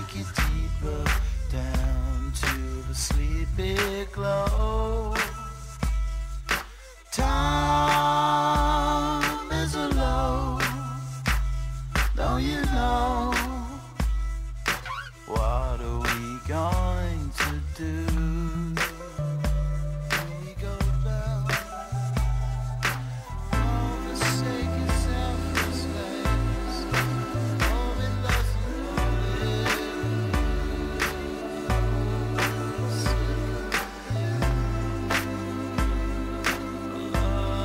take you deeper down to the sleepy glow. Time is a low, don't you know? What are we going to do? We go down, all the sake of selfless ways, all we lost and all it.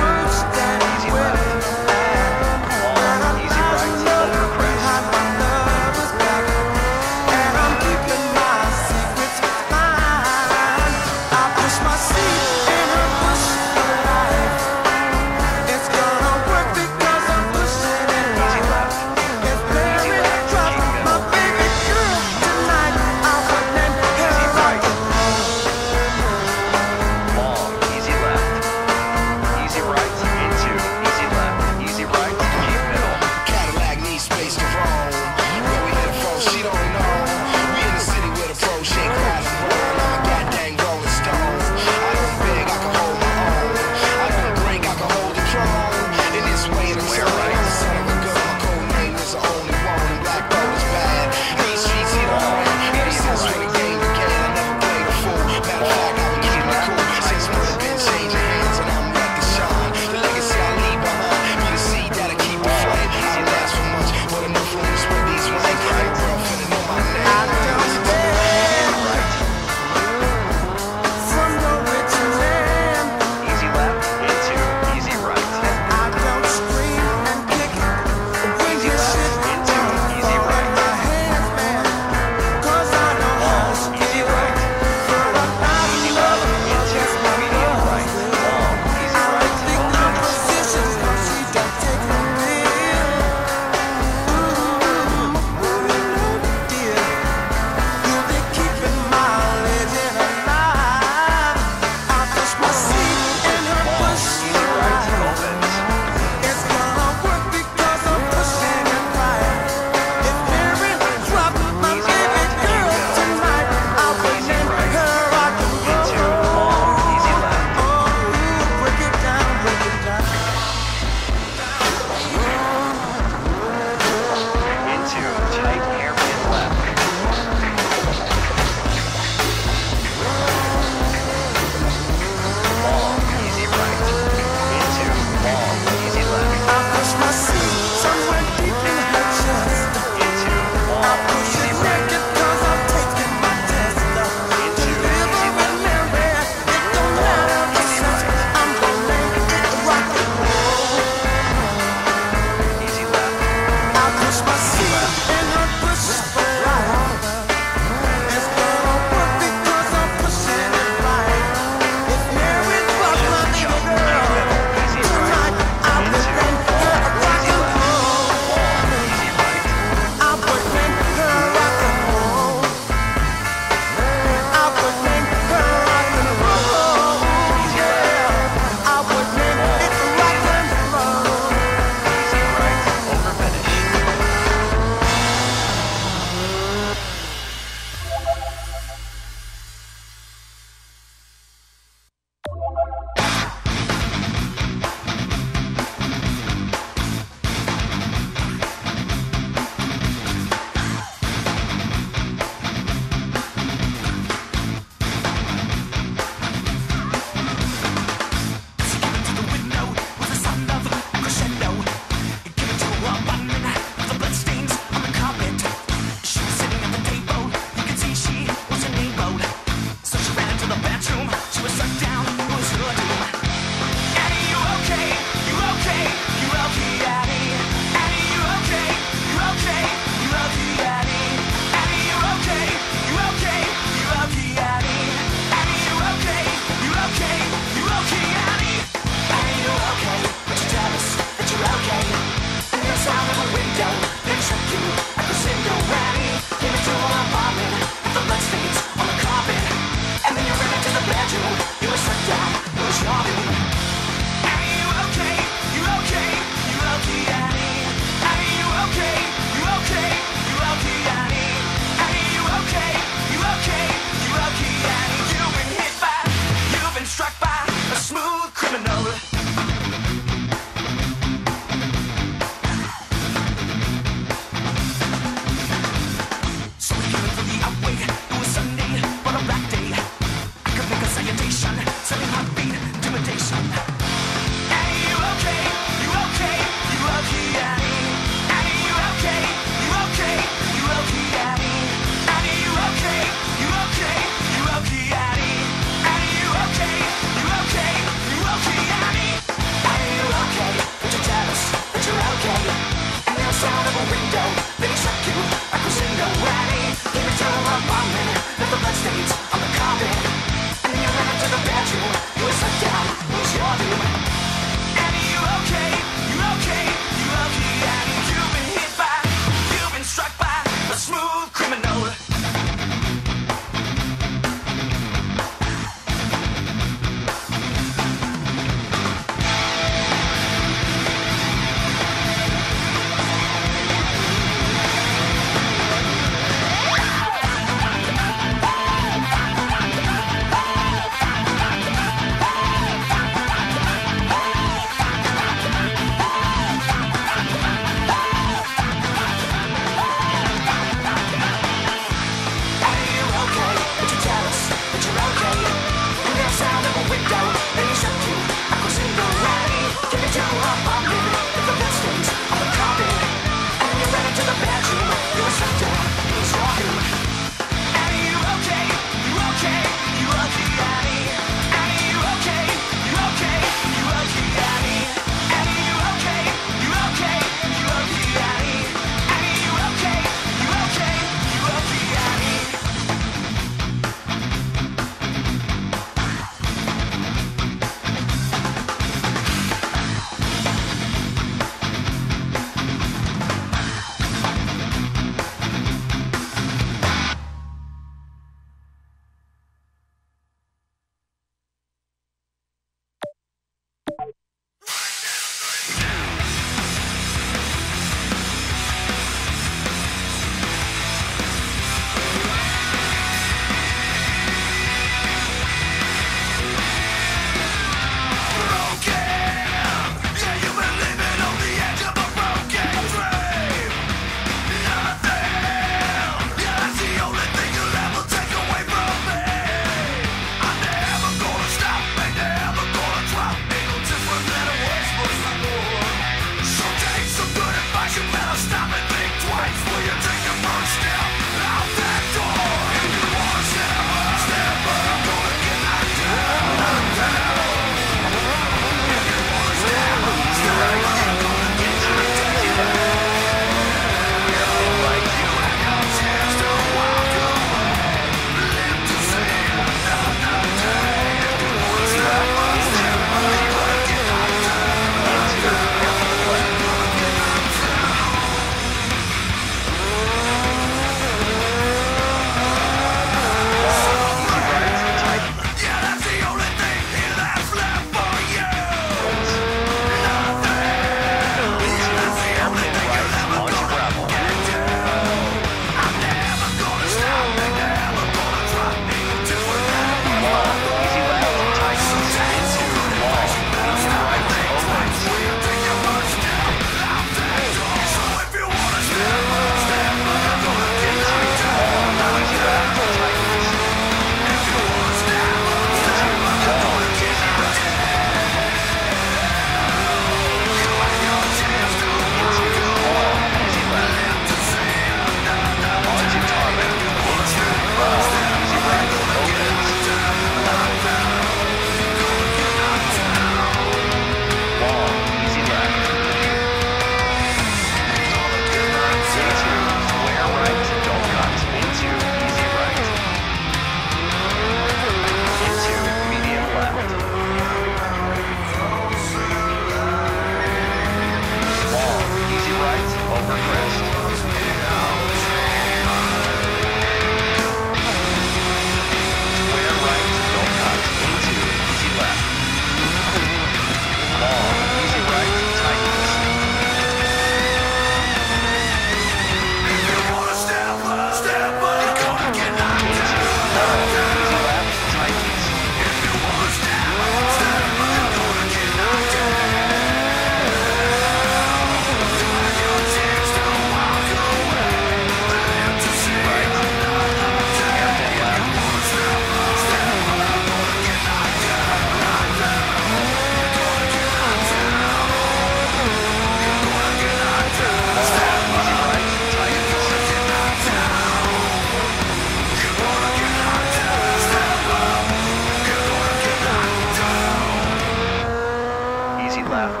left.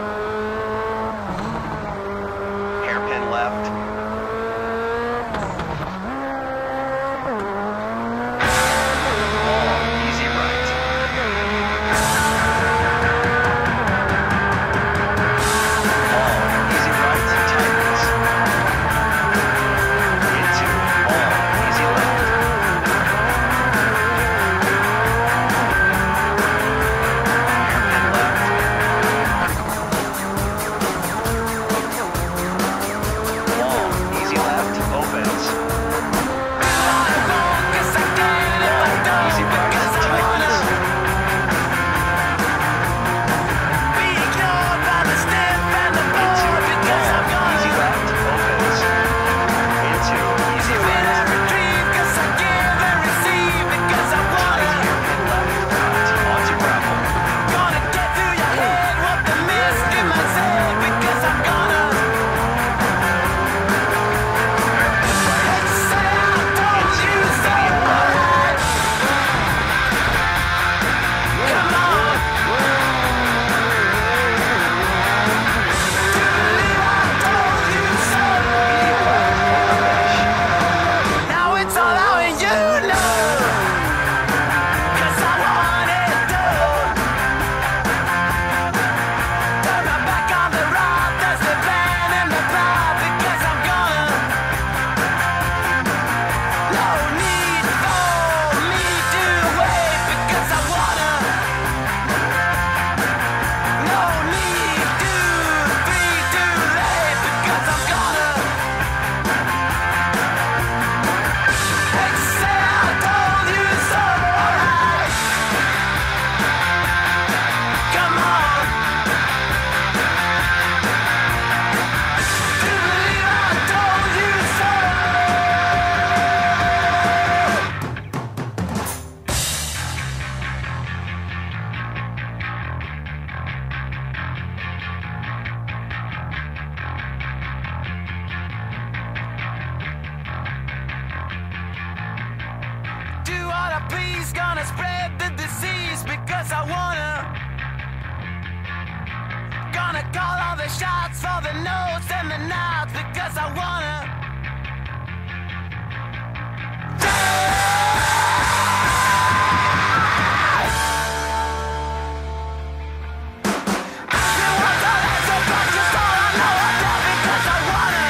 Hairpin left. Easy right. Easy right, tightens. Into easy left. Hairpin left. Easy left, opens. Easy right, tightens. Easy left, opens. Into easy right. Tight hairpin left, cut, onto gravel. Hairpin right. Into medium left. Medium left, over finish. Now it's all out and you know, 'cause I want it done. Turn my back on the road, there's a plan in the cloud, because I'm gonna. No need for me to wait, because I wanna. No need to be too late, because I'm gonna. Say I told you so, alright. Come on. Do you believe I told you so? Do all I please, gonna spread the disease because I wanna. Gonna call all the shots for the notes and the nods because I wanna. You want all that so much, just all I know I do because I wanna.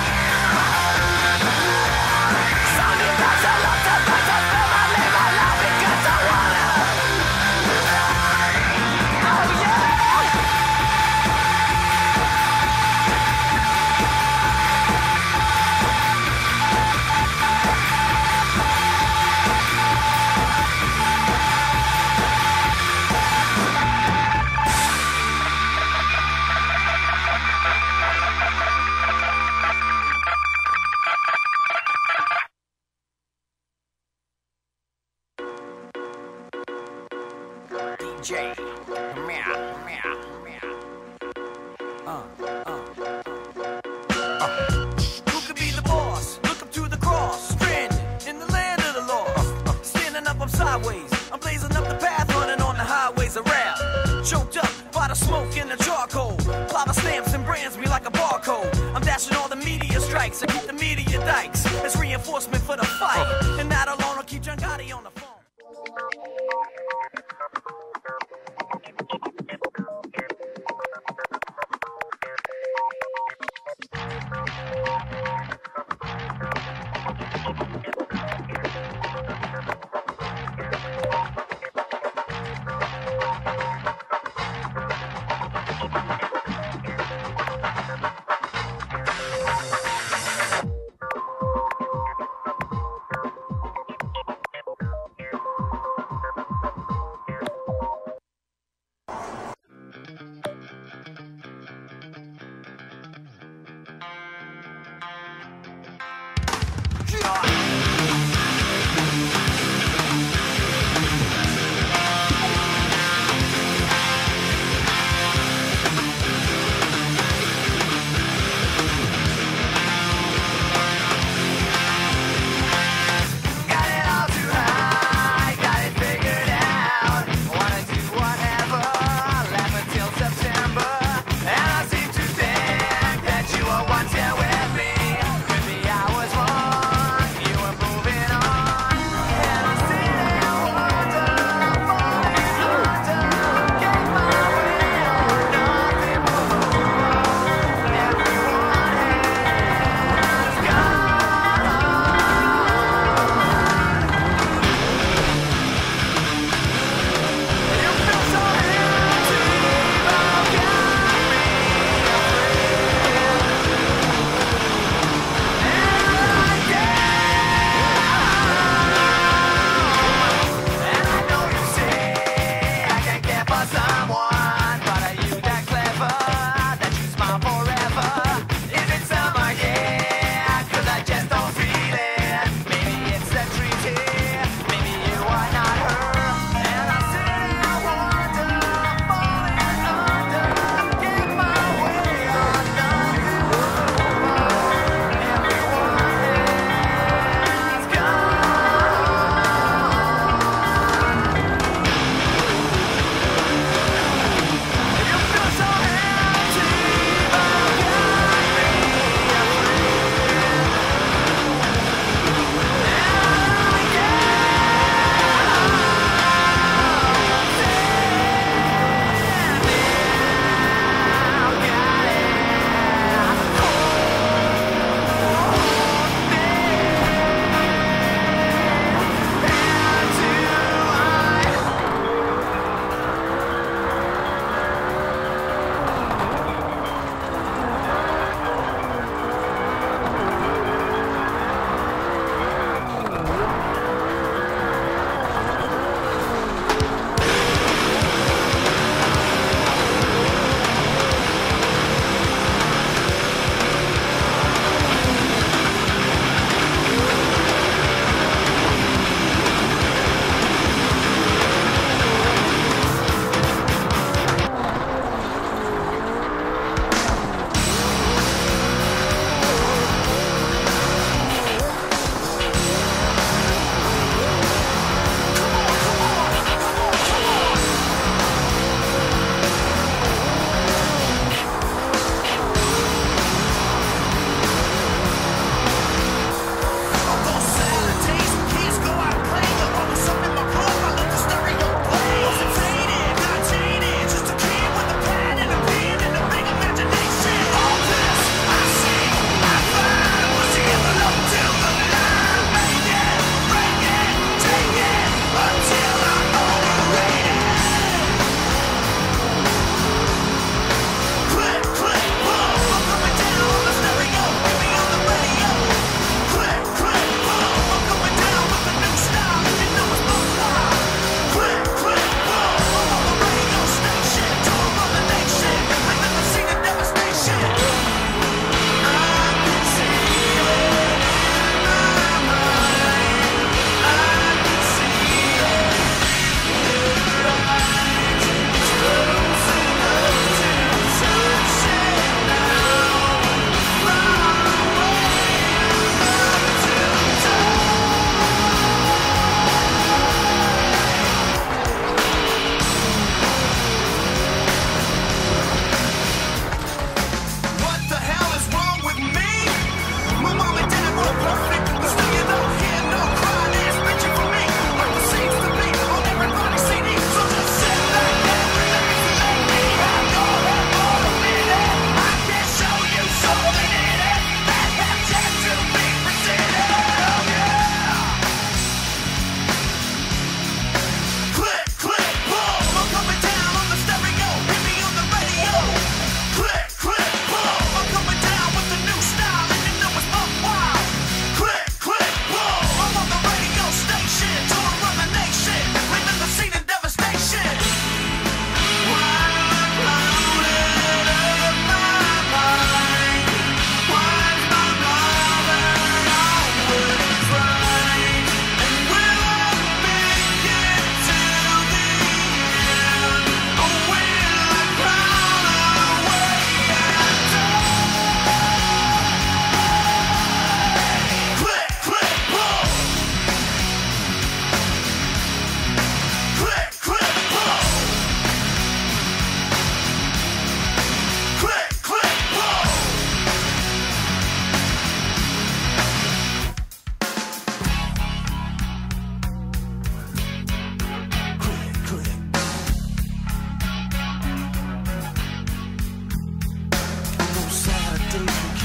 Sunday nights I love to pass, I spend my life my life because I wanna. Oh yeah. DJ, meow, meow, meow. Who could be the boss? Look up to the cross, stranded in the land of the lost. Standing up, I'm sideways. I'm blazing up the path, running on the highways of rap. Choked up by the smoke and the charcoal. Lava stamps and brands me like a barcode. I'm dashing all the media strikes. I keep the media dikes. It's reinforcement for the fight. And that alone will keep John Gotti on the phone.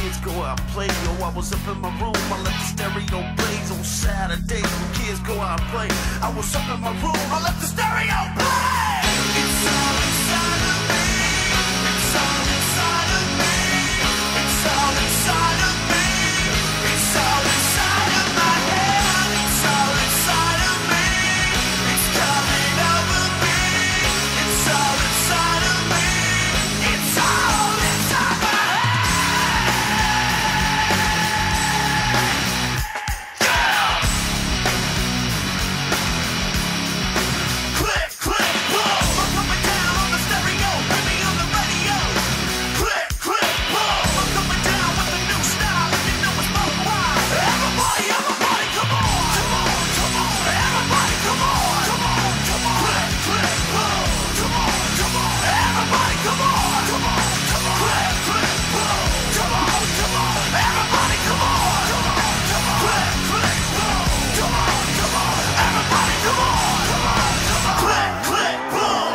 kids go out and play. Yo, I was up in my room, I let the stereo blaze on Saturday. When kids go out and play, I was up in my room, I let the stereo play. It's all inside of me. It's all inside of me. It's all inside of me. It's all inside of my head. It's all inside of me. It's coming over me. It's all inside of me. It's all inside my Click, click, boom. I'm coming down on the stereo, put me on the radio. Click, click, boom. I'm coming down with a new style, and you know it's worldwide. Everybody, everybody, come on, come on, come on. Everybody, come on, come on, come on. Click, click, boom. Come on, come on. Everybody, come on, come on, come on. Click, click, boom. Come on, come on. Everybody, come on, come on, come on. Click, click, boom. Come on, come on. Everybody, come on, come on, come on. Click, click, boom.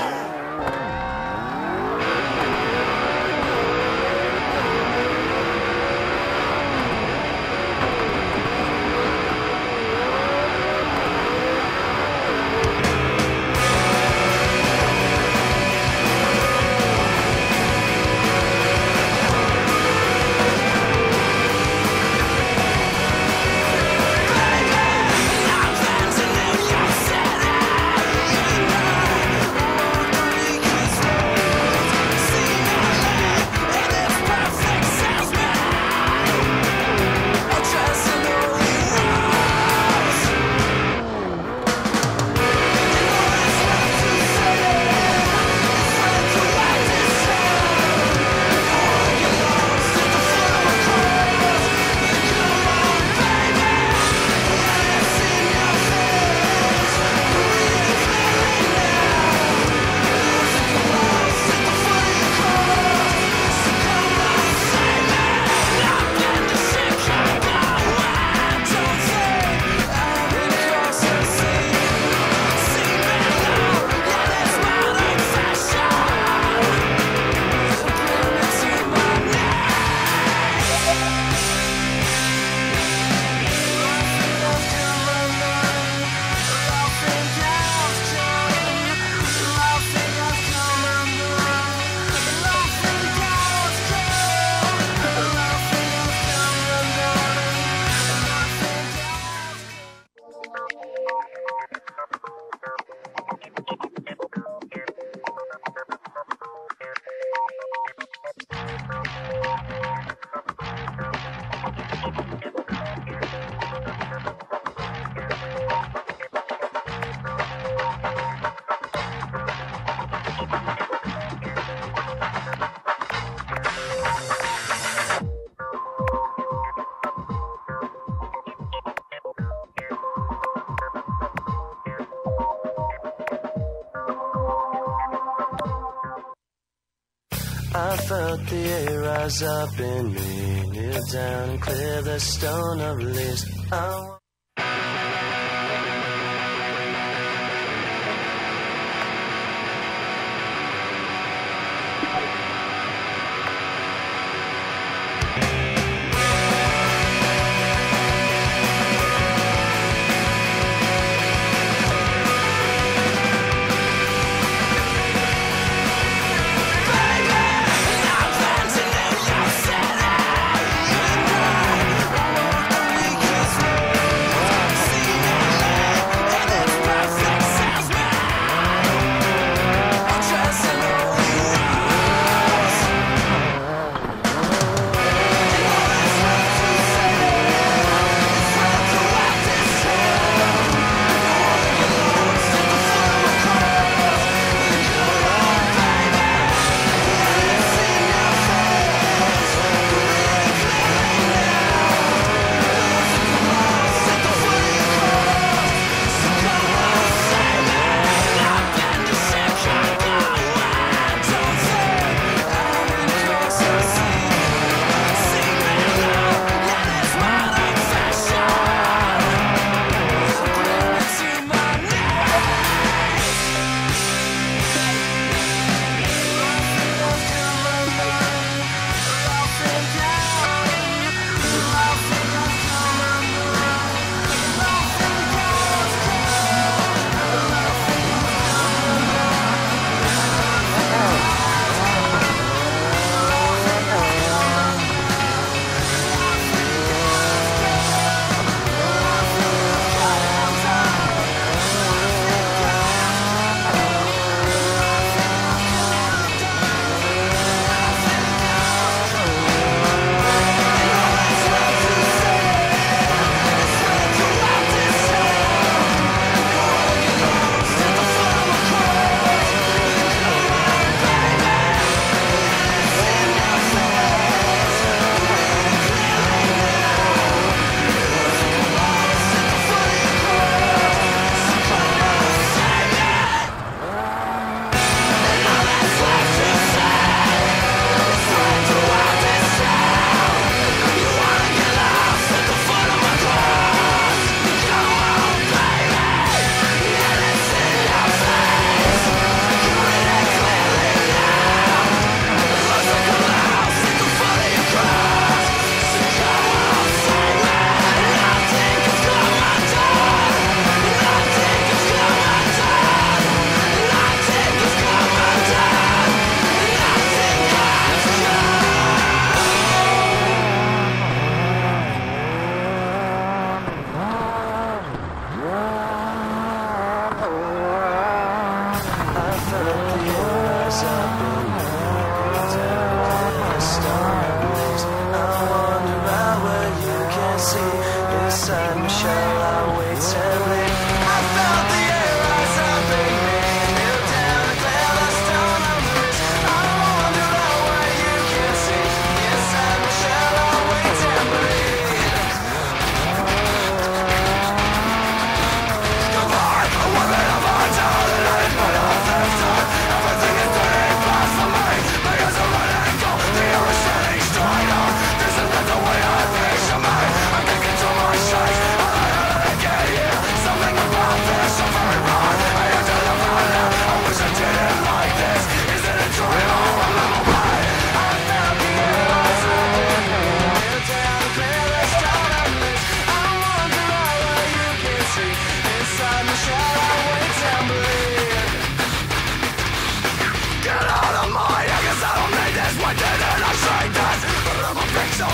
I felt the air rise up in me, kneel down and clear the stone of release.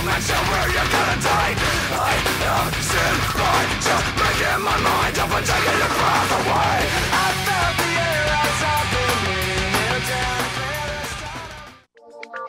moments and where you're gonna die. I am sin by just making my mind up and taking your breath away. I felt the air rise up in me, kneel down and clear the stone.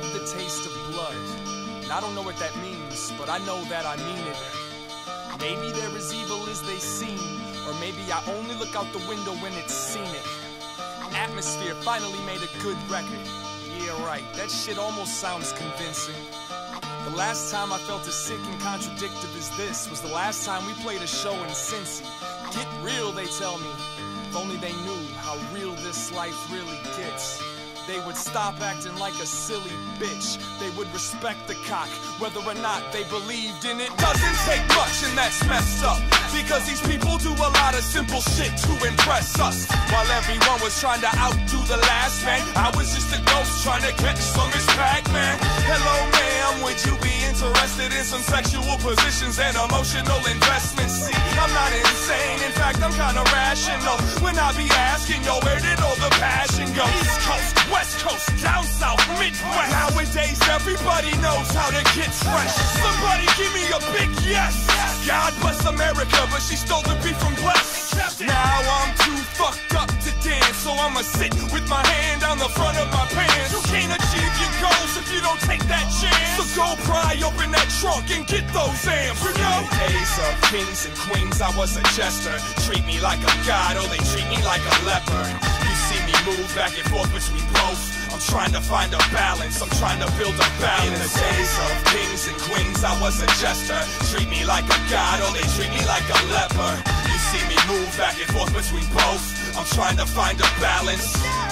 love the taste of blood. And I don't know what that means, but I know that I mean it. Maybe they're as evil as they seem, or maybe I only look out the window when it's scenic. Atmosphere finally made a good record. Yeah, right, that shit almost sounds convincing. The last time I felt as sick and contradictive as this was the last time we played a show in Cincy. Get real, they tell me. If only they knew how real this life really gets. They would stop acting like a silly bitch. They would respect the cock, whether or not they believed in it. Doesn't take much, and that's messed up, because these people do a lot of simple shit to impress us. While everyone was trying to outdo the last man, I was just a ghost trying to catch some Miss Pac-Man. Hello, ma'am, would you be interested in some sexual positions and emotional investments? See, I'm not insane, in fact, I'm kinda rational when I be asking, yo, where did all the passion go? East Coast, West Coast, down south, Midwest. Nowadays everybody knows how to get fresh. Somebody give me a big yes. God bless America, but she stole the beef from Bless. Now I'm too fucked up to dance, so I'ma sit with my hand on the front of my pants. You can't achieve your goals if you don't take that chance. So go pry open that trunk and get those amps. You know? In the days of kings and queens, I was a jester. Treat me like a god, or they treat me like a leper. You see me move back and forth between both. I'm trying to find a balance, I'm trying to build a balance. In the days of kings and queens, I was a jester. Treat me like a god, or they treat me like a leper. You see me move back and forth between both. I'm trying to find a balance.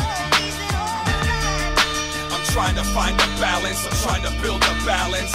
I'm trying to find a balance, I'm trying to build a balance.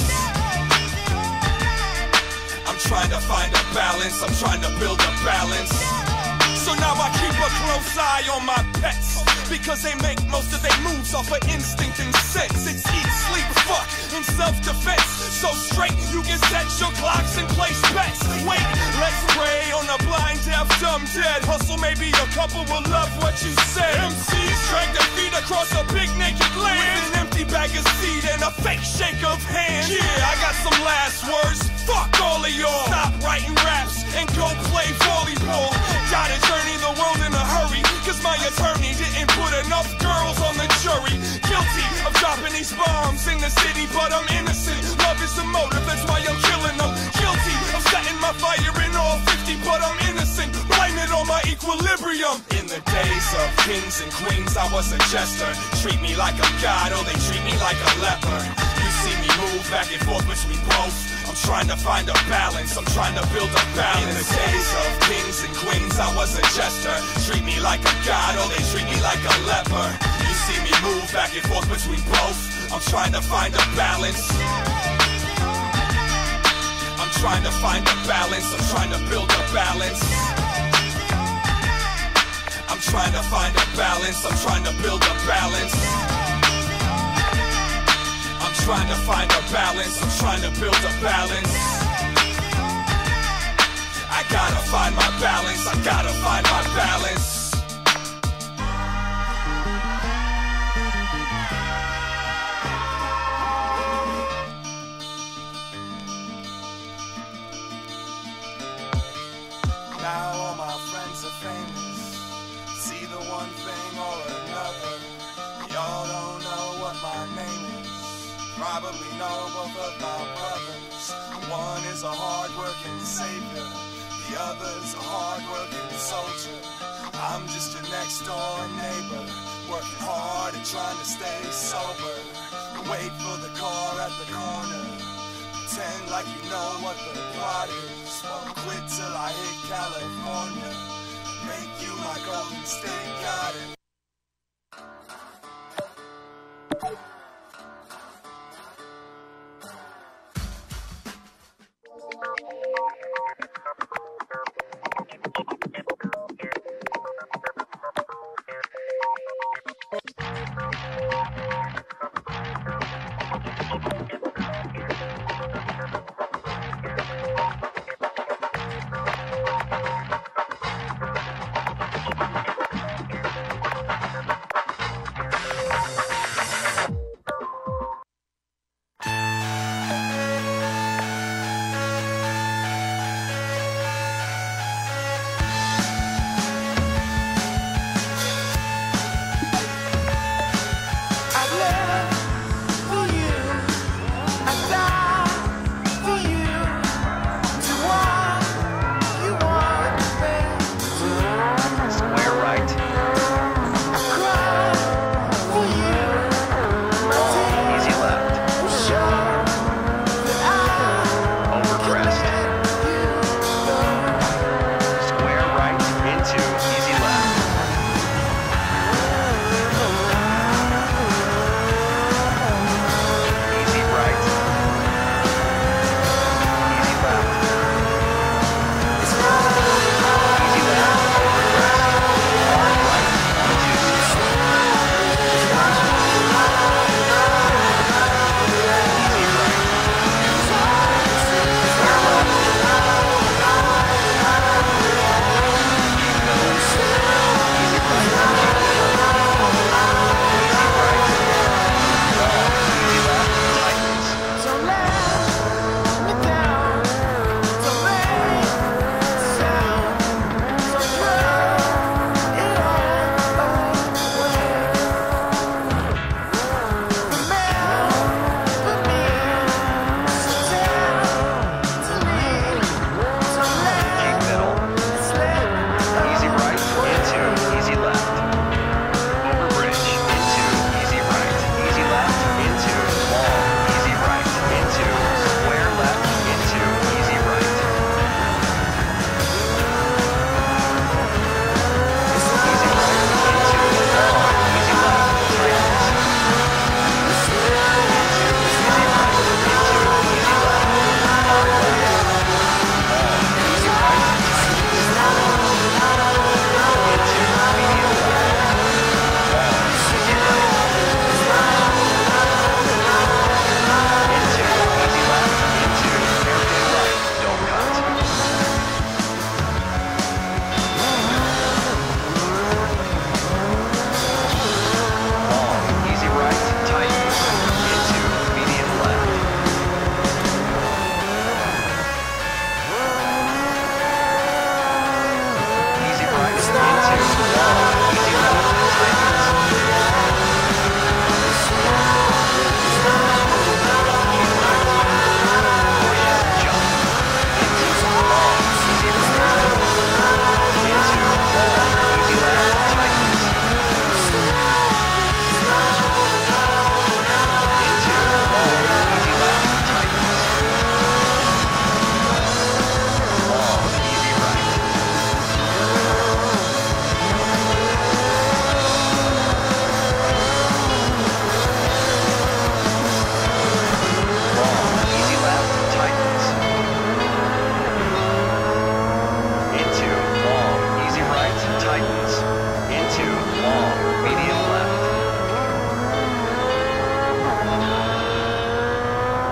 I'm trying to find a balance, I'm trying to build a balance. So now I keep a close eye on my pets, because they make most of their moves off of instinct and sense. It's eat, sleep, fuck, and self-defense. So straight, you can set your clocks and place bets. Wait, let's pray on a blind, deaf, dumb, dead hustle. Maybe a couple will love what you said. MCs drag their feet across a big naked land with an empty bag of seed and a fake shake of hands. Yeah, I got some last words. Fuck all of y'all. Stop writing raps and go play volleyball. Gotta journey the world in a hurry, cause my attorney didn't put enough girls on the jury. Guilty of dropping these bombs in the city, but I'm innocent. Love is the motive, that's why I'm killing them. Guilty of setting my fire in all 50, but I'm innocent. Blame it on my equilibrium. In the days of kings and queens, I was a jester. Treat me like a god, or they treat me like a leper. You see me move back and forth between both. I'm trying to find a balance, I'm trying to build a balance. In the days of kings and queens, I was a jester. Treat me like a god, or they treat me like a leper. You see me move back and forth between both. I'm trying to find a balance. I'm trying to find a balance, I'm trying to build a balance. I'm trying to find a balance, I'm trying to build a balance. I'm trying to find a balance, I'm trying to build a balance. I gotta find my balance, I gotta find my balance. Now all my friends are famous. See the one thing or another. Y'all don't know what my name is. Probably know both of my brothers. One is a hard-working savior, the other's a hard-working soldier. I'm just your next-door neighbor, working hard and trying to stay sober. Wait for the car at the corner, pretend like you know what the plot is. Won't quit till I hit California, make you my Golden State Garden.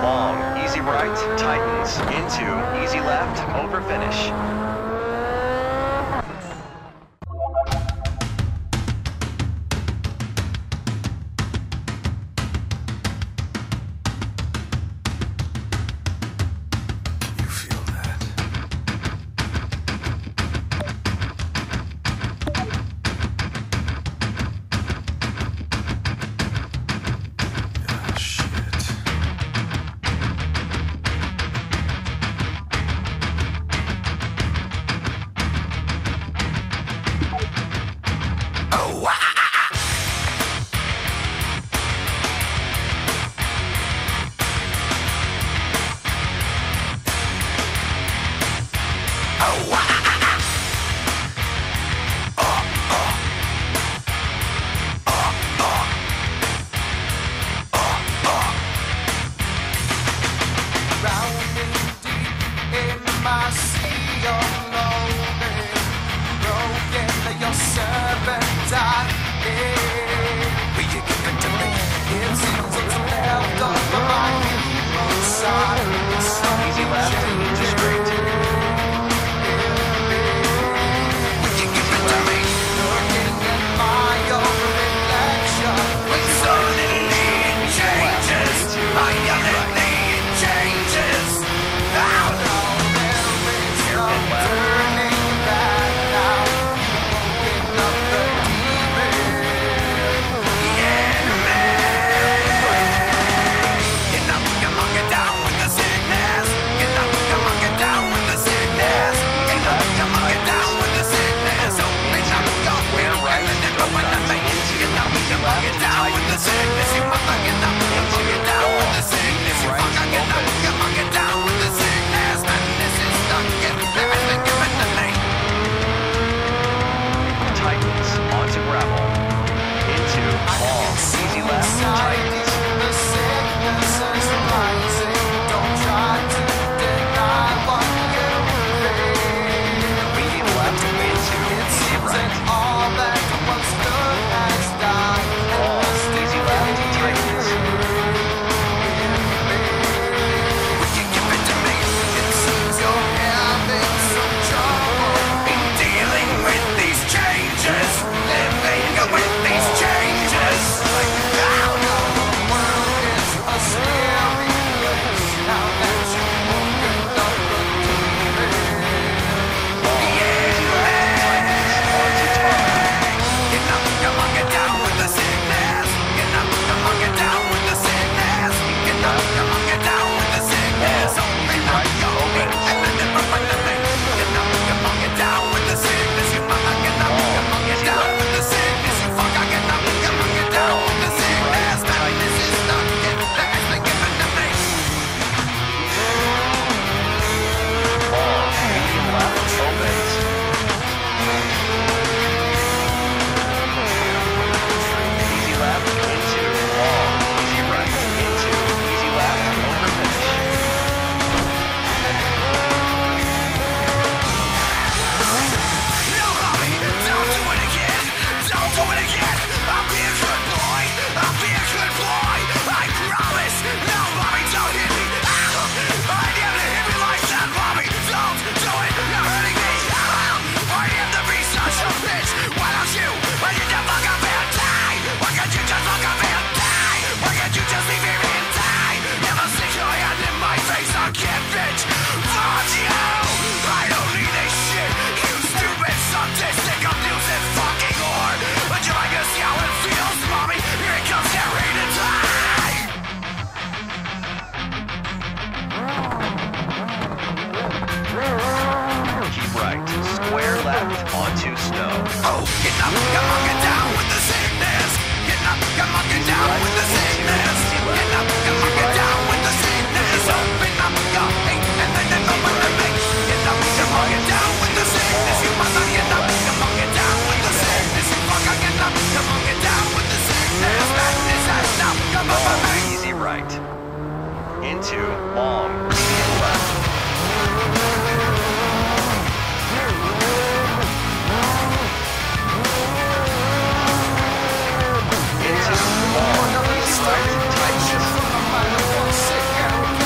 long, easy right, tightens, into, easy left, over finish. You feel that? Ah, shit. Drowning deep in my sea of loathing, broken your servant I am. Will you give it to me? It seems what's left of my evil side is Easy left, into straight. Will you give it to me? Looking at my own reflection, when suddenly it changes, my identity changes. Now there is no turning back now. Open up the demon. Get up, come on, get down with the sickness. Get up, come on, get down with the sickness. Get up, come on, get down with the sickness. Open up your will and then open up the face. Get up, come on, get down with the sickness. You must get up, come on, get down with the sickness. You fucking get up, come on, get down with the sickness. And this is not getting bad, then give it to me. Tightens, onto gravel. Into, long, easy left, tightens. The sickness is rising. Don't try to deny what you feel. Medium left, into, easy right. All that was good has died. Long, easy left, tightens. Will you give it to me? It seems you're having some trouble in dealing with these changes. Living with these changes. Now The world is a scary place. Now that you opened up the get up, come on, get down with the sickness. Get up, come on, get down with the sickness. Get up, come on, get down with the sickness. Open up your way and then never run away. Get up, come on, get down with the sickness. You mama, get up, come on, get down with the sickness. You fucker, get up, come on, get down with the sickness. Man, this is not getting bad, then give it to me. Long, medium left, opens. Easy left, into, long, easy right, into, easy left, over finish. No, mommy, don't do it again. Don't do it again. I'll be a good boy. I'll be a good boy. I promise. No, mommy, don't hit me. I never hit me like that, mommy. Don't do it. You're hurting me. I am the beast, such a bitch. Why don't you? Why did you fuck up and die? Why can't you just fuck up and die? Why can't you just leave me and die? Never stick your hand in my face, I can't bitch. Fuck you. I don't need this shit. You stupid, sadistic, abusive fucking whore. Would you like to see how it feels, mommy? Here it comes, get ready to die. Keep right, square left, onto snow. Oh, get up, come on, get down with the sickness. Get up, come on, get down with the sickness. Get up, come on, get down with the sickness. Open up your hate and then open the make. Get up, come on, get down with the sickness. You must not get up, come on, get down with the sickness. You fucker, get up, come on, get down with the sickness. Madness has now come over me. Easy right. Into, long, medium left. Into, long, easy right, tightens.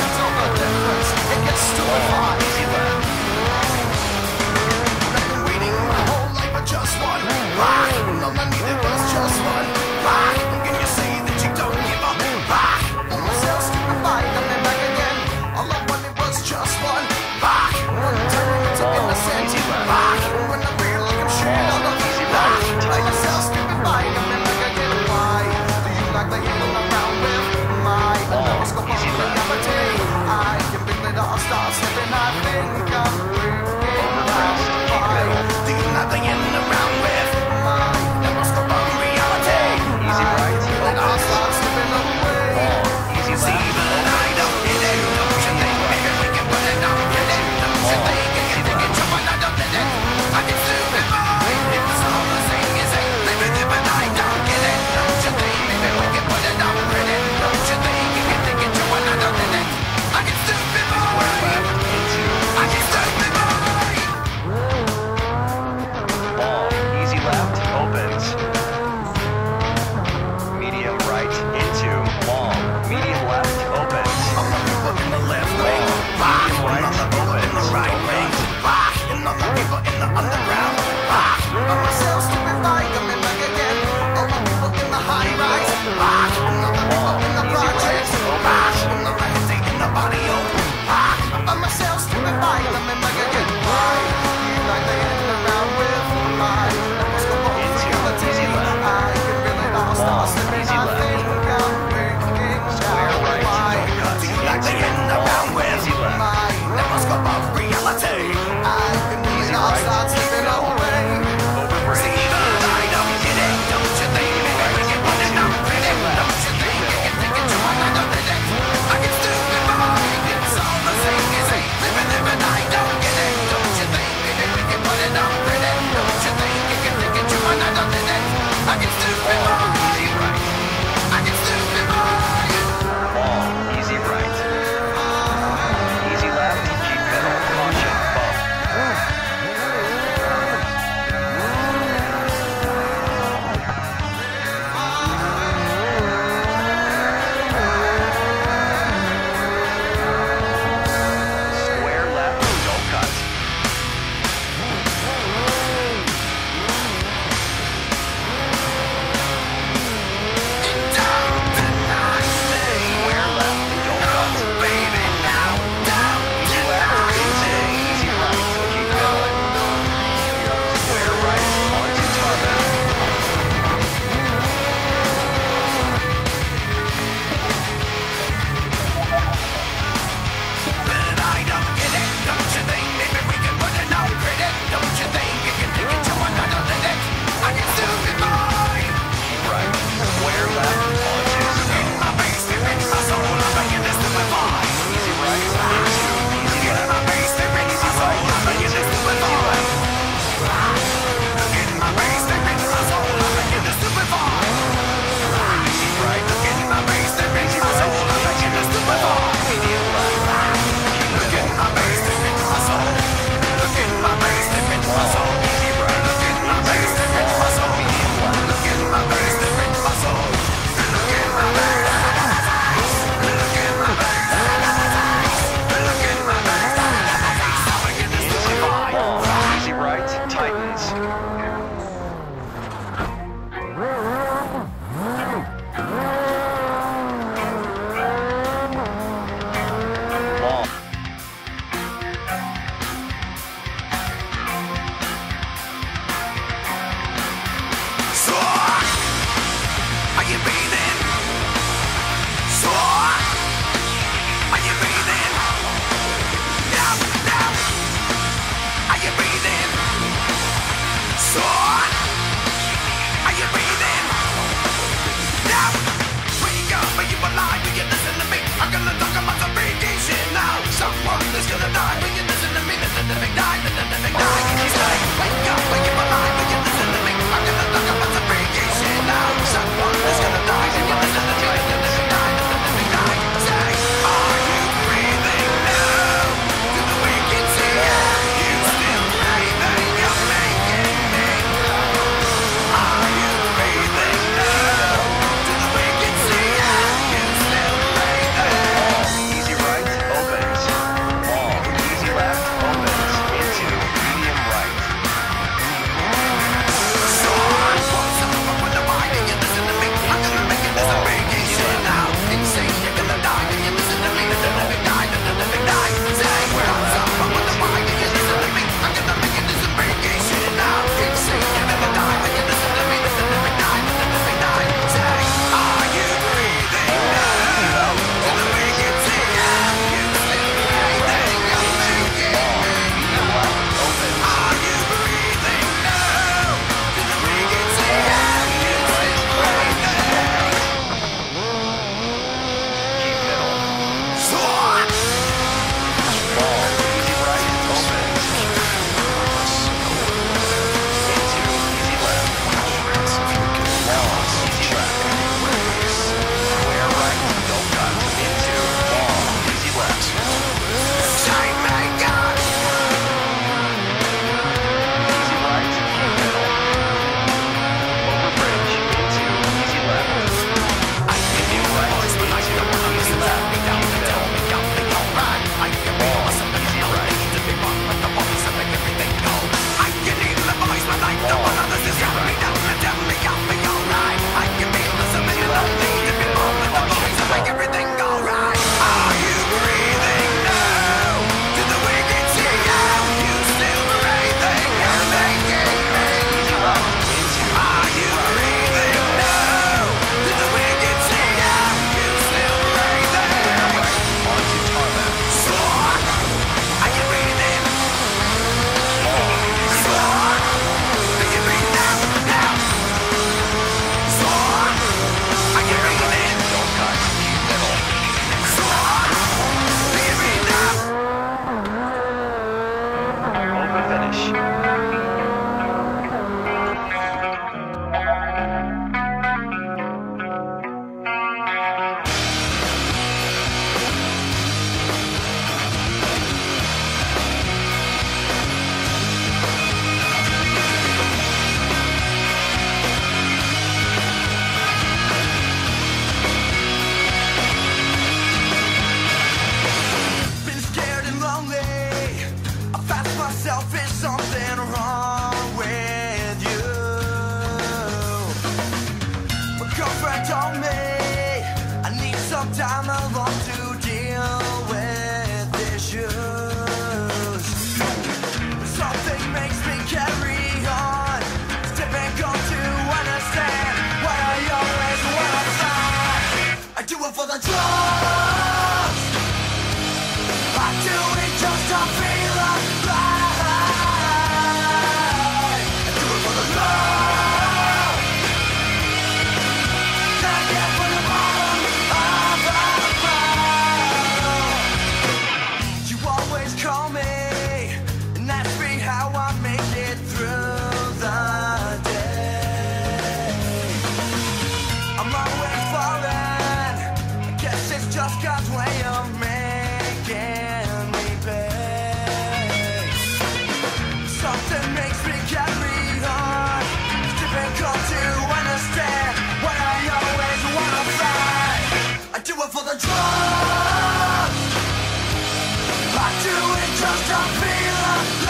way of making me pay. Something makes me carry on. It's difficult to understand what I always wanna find. I do it for the drugs. I do it just to feel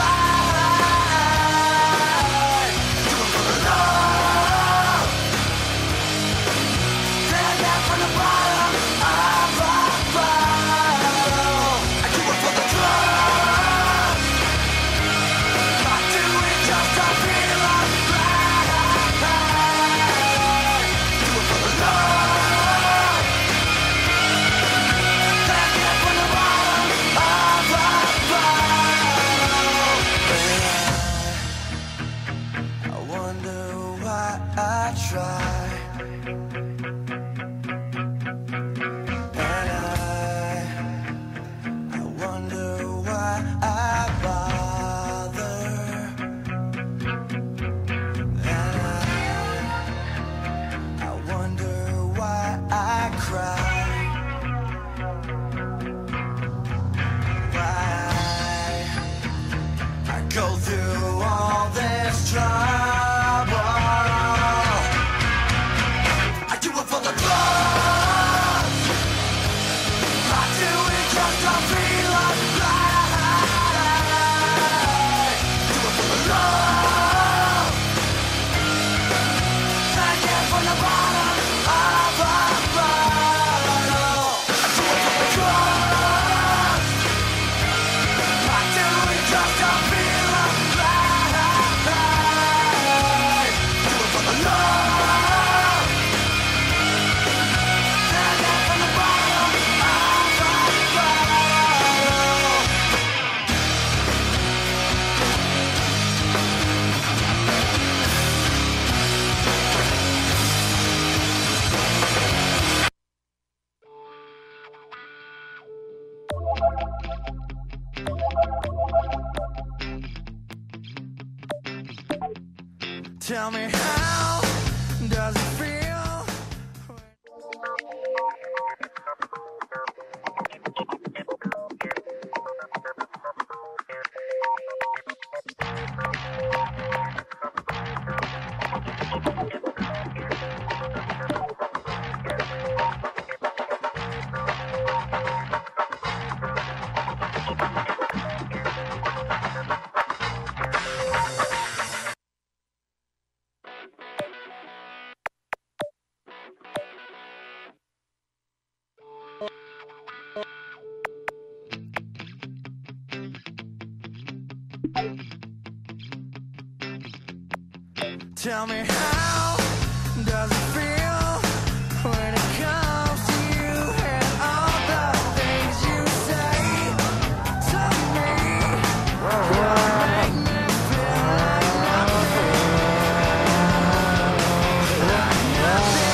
alive. Do it for the love. Then I get from the bottom of a bottle. I do it for the drugs. I do it just to feel alive. Do it for the love. Then I get from the bottom of a bottle. I wonder why I try. And I wonder why I bother. And I wonder why I cry. Why I go through all this trouble. I do it for the love. I do it just to feel alive. Do it for the love. I get from the bottom of a bottle. I do it for the drugs. I do it just to feel alive. Do it for the love. I get from the bottom of a bottle. Tell me, how does it feel? Tell me, how does it feel when it comes to you and all the things you say to me? You make me feel like nothing, like nothing.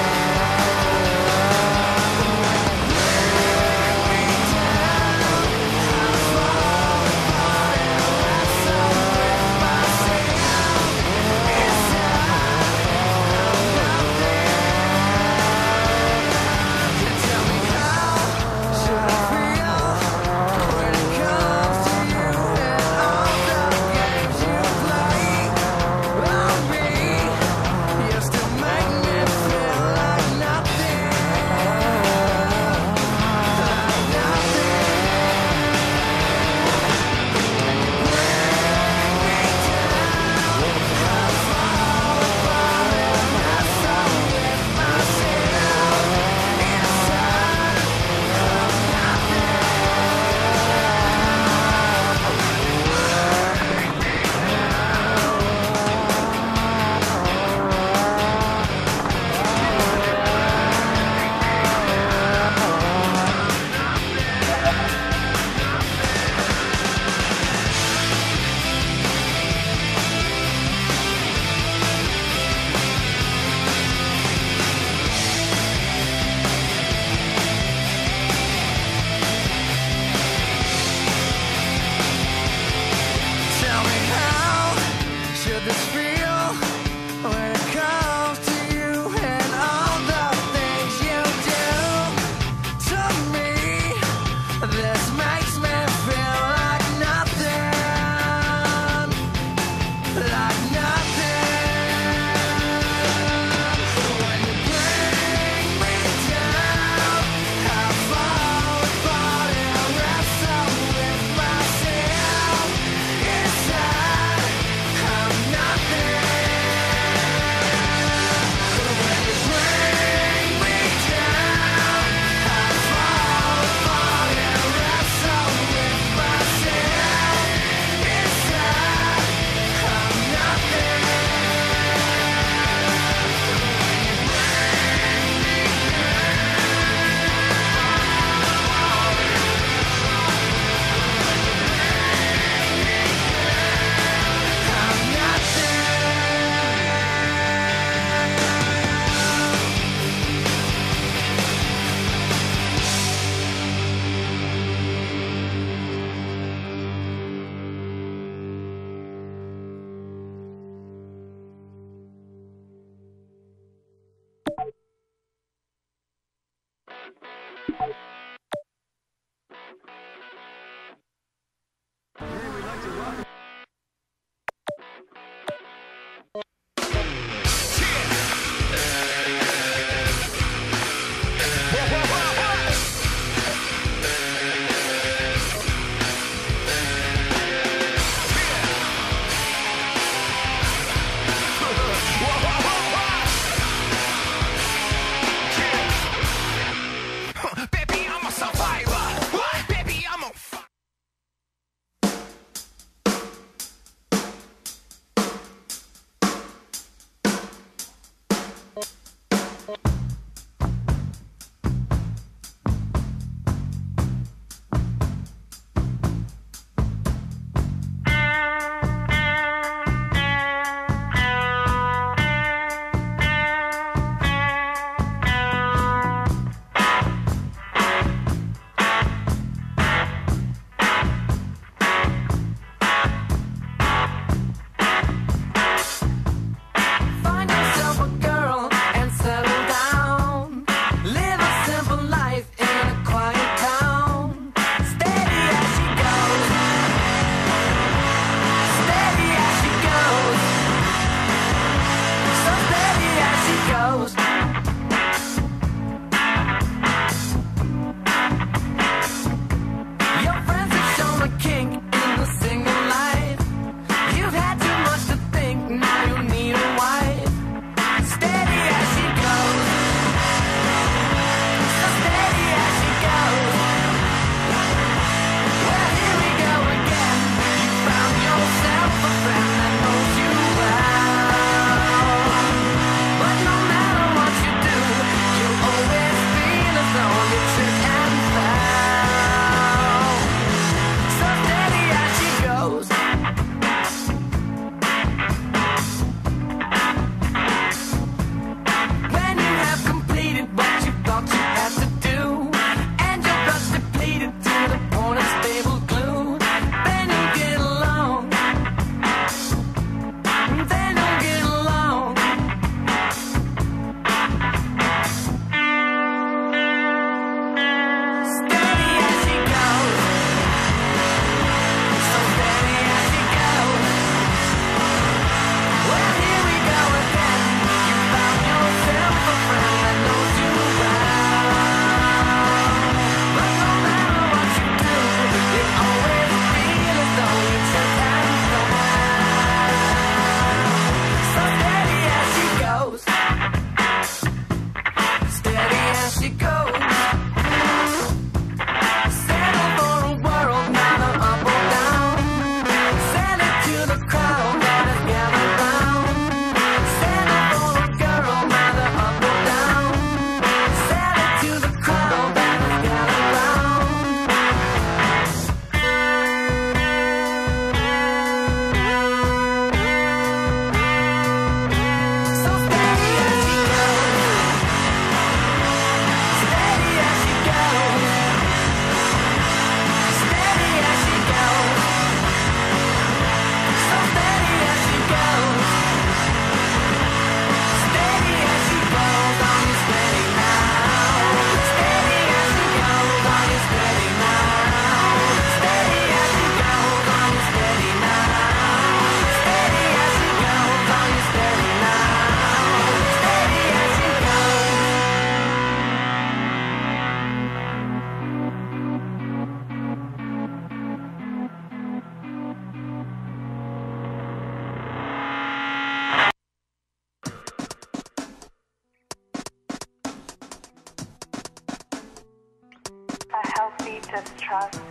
Bring me down, I fall apart and wrestle with myself inside. Baby, I'm a survivor. Baby, I'm a Find yourself a girl and settle down. Live a simple life in a quiet town. Steady as she goes. Steady as she goes. So steady as she goes. Your friends have shown a kink in the single life. You've had too much to think, now you need a wife. Steady as she goes. So steady as she goes. Well, here we go again. You found yourself a friend that knows you well. But no matter what you do, you'll always feel as though you tripped and fell. So steady as she goes. When you have completed what you thought you had to do, and your blood's depleted to the point of stable glue, then you'll get along. Then you'll get along. Steady as she goes. So steady as she goes. Well, here we go again. You found yourself a friend that knows you well. But no matter what you do, you always feel as though you just have fell. So steady as she goes. Steady as she goes. Settle for a world, neither up or down. Sell it to the crowd that has gathered round. Settle for a girl, neither up or down. Sell it to the crowd that has gathered round. So steady as she goes. Steady as she goes. Steady as she goes. So steady as she goes. Steady as she goes. Are you steady now? Steady as she goes. Are you steady now? Steady as she goes. Are you steady now? Steady as she goes. Are you steady now? Steady as she goes. A healthy distrust.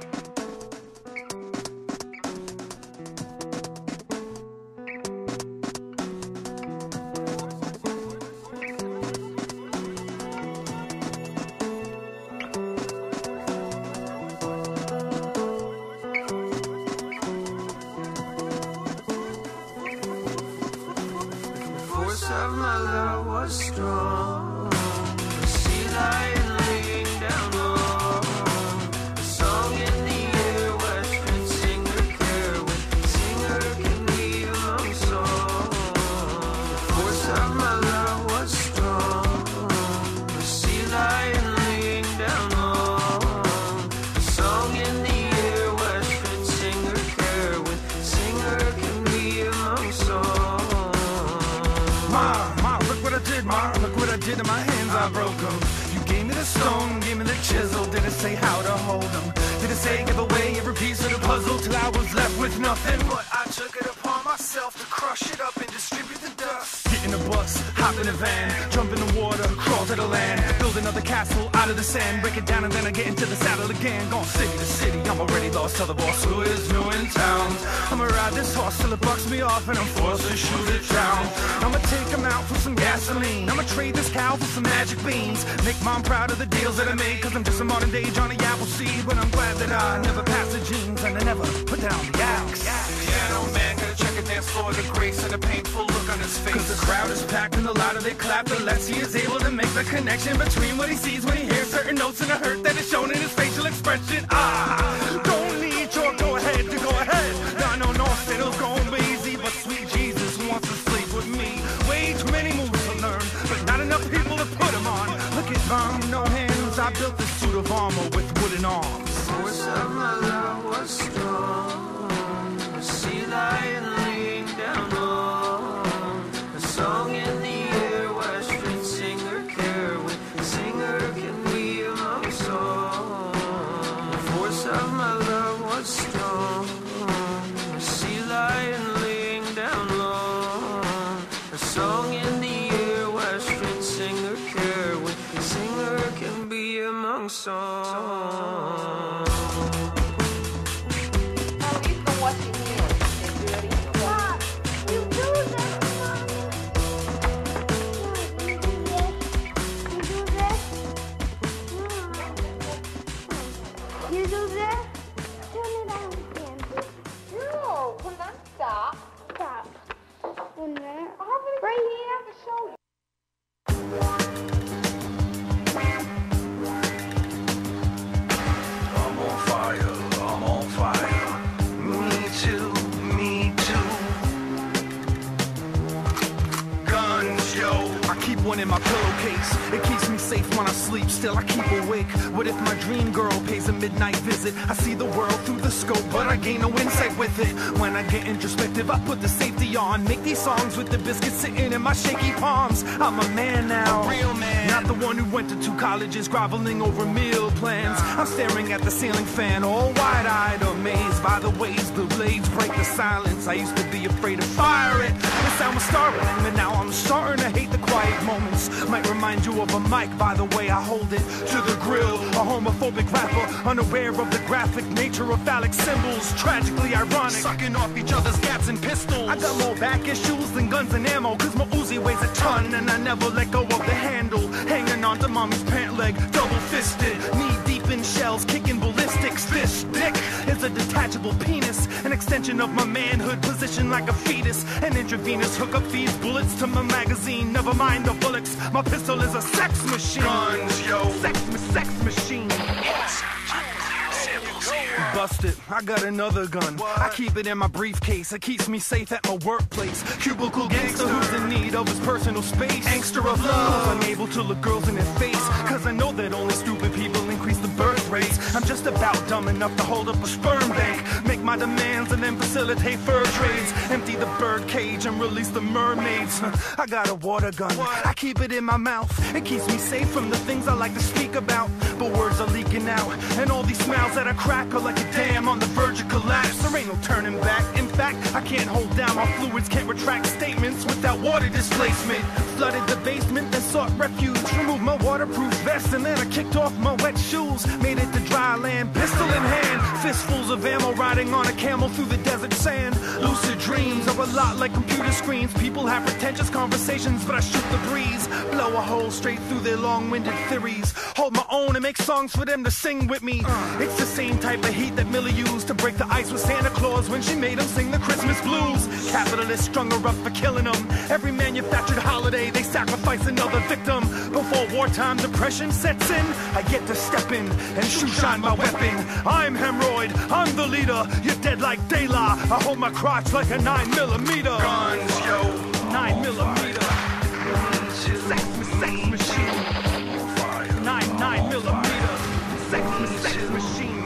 Force of my love was strong. The sea lion laying down low. A song in the air, Western singer care. When singer can leave among song. Force of my love was strong. The sea lion laying down with nothing, but I took it upon myself to crush it up and distribute the dust. Get in a bus, hop in a van, jump in the water, crawl to the land, build another castle out of the sand, break it down and then I get into the saddle again. Gone city to city, I'm already lost. Tell the boss who is new in town. I'ma ride this horse till it bucks me off and I'm forced to shoot it down. I'ma take him out for some gasoline. I'ma trade this cow for some magic beans. Make mom proud of the deals that I made, cause I'm just a modern day Johnny Appleseed. But I'm glad that I never passed the jeans and I never put down the axe. Piano man gonna check a dance floor, the grace and a painful look on his face. Cause the crowd is packed and the louder they clap, the less he is able to make the connection between what he sees when he hears certain notes and the hurt that is shown in his facial expression. Don't need your go ahead to go ahead. I know no fiddle's gonna be easy, but sweet Jesus wants to sleep with me. Way too many moves to learn, but not enough people to put them on. Look at no hands, I built this suit of armor with wooden arms. Force of my love was strong, a sea lion laying down long, a song in the air, western singer care, with singer can be among song. The force of my love was strong, a sea lion laying down long, a song in the air, western singer care, with singer can be among song. You do this? Turn it on again. No, when I stop. Stop. And then, right here, I can show you. I'm on fire, I'm on fire. Me too, me too. Guns, yo. I keep one in my pillowcase. It keeps me safe when I sleep, still I keep awake. What if my dream girl pays a midnight visit? I see the world through the scope, but I gain no insight with it. When I get introspective, I put the safety on. Make these songs with the biscuit sitting in my shaky palms. I'm a man now, a real man. Not the one who went to 2 colleges, groveling over meal plans. I'm staring at the ceiling fan, all wide-eyed, amazed by the ways the blades break the silence. I used to be afraid to fire it. The sound was startling, but now I'm starting to hate the quiet moments. Might remind you of a mic by the way I hold it to the grill. A homophobic rapper, unaware of the graphic nature of phallic symbols. Tragically ironic, sucking off each other's gaps and pistols. I got more back issues than guns and ammo, cause my Uzi weighs a ton and I never let go of the handle. Hanging on to mommy's pant leg, double-fisted, knee-deep in shells, kicking ballistics. This dick is a detachable penis, an extension of my manhood, positioned like a fetus. An intravenous hookup feeds bullets to my magazine. Never mind the bullets, my pistol is a sex machine. Guns, yo. Sex machine. Busted, I got another gun. I keep it in my briefcase, it keeps me safe at my workplace. Cubicle gangster who's in need of his personal space. Angster of love, unable to look girls in their face, cause I know that only stupid people increase the birth rates. I'm just about dumb enough to hold up a sperm bank, make my demands and then facilitate fur trades. Empty the bird cage and release the mermaids. I got a water gun, I keep it in my mouth. It keeps me safe from the things I like to speak about, but words are leaking out, and all these smiles that I crack are like a dam on the verge of collapse. There ain't no turning back. In fact, I can't hold down my fluids, can't retract statements without water displacement. Flooded the basement, then sought refuge. Removed my waterproof vest, and then I kicked off my wet shoes. Made it to dry land, pistol in hand, fistfuls of ammo, riding on a camel through the desert sand. Lucid dreams are a lot like computer screens. People have pretentious conversations, but I shoot the breeze, blow a hole straight through their long-winded theories. Hold my own and make songs for them to sing with me. It's the same type of heat that Millie used to break the ice with Santa Claus when she made him sing the Christmas blues. Capitalists strung her up for killing them. Every manufactured holiday they sacrifice another victim. Before wartime depression sets in, I get to step in and shoot shine my weapon. I'm Hemorrhoid, I'm the leader. You're dead like daylight. I hold my crotch like a 9mm. Guns, yo. 9mm. Sex machine. 9mm. Sex machine.